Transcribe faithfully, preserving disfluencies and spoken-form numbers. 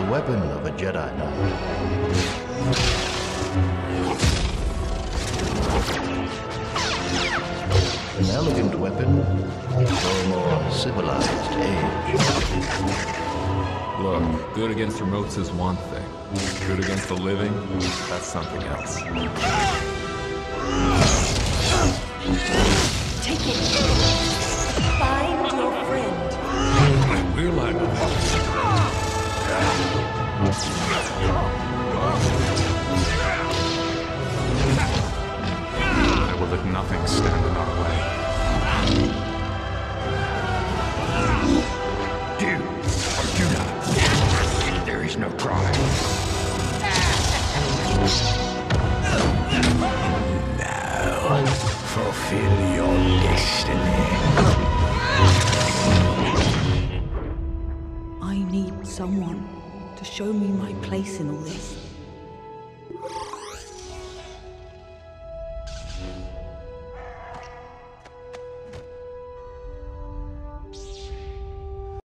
weapon of a Jedi Knight. An elegant weapon for a more civilized age. Look, good against remotes is one thing. Good against the living, that's something else. Take it. Find your friend. I will, I I will let nothing stand in our way. Do or do not. There is no try. Now, fulfill your destiny. I need someone to show me my place in all this.